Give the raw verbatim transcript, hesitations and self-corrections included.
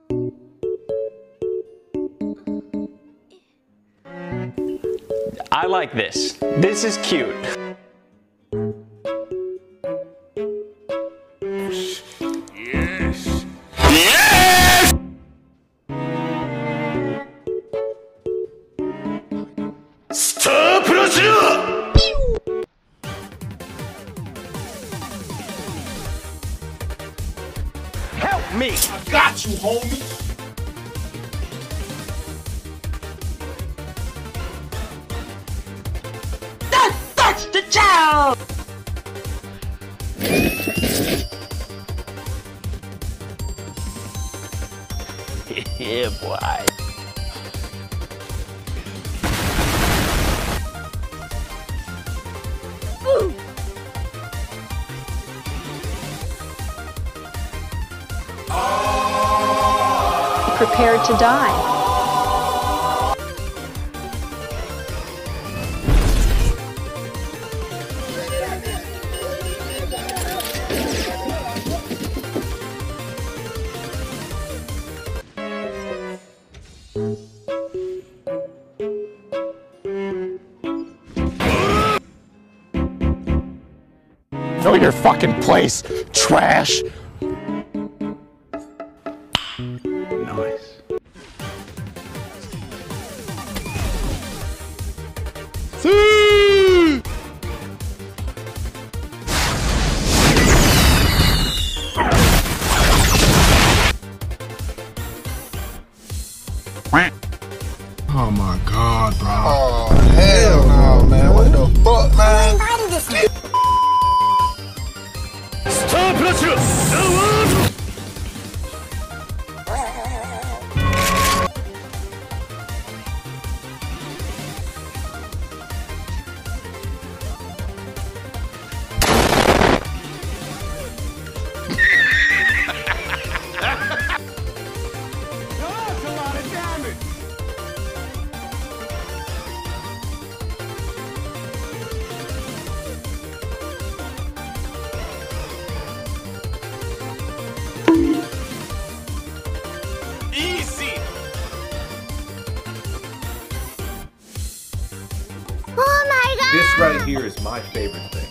I like this. This is cute. Yes! Yes! Stop, Roger! Help me! I got you, homie! That's the child! Yeah, boy. Woo. Prepared to die. Know your fucking place, trash! Nice. See! Oh my god, bro. Oh, hell no, man. What the fuck, man? Stop, Roger! That's a lot of damage! Easy! Oh my god! This right here is my favorite thing.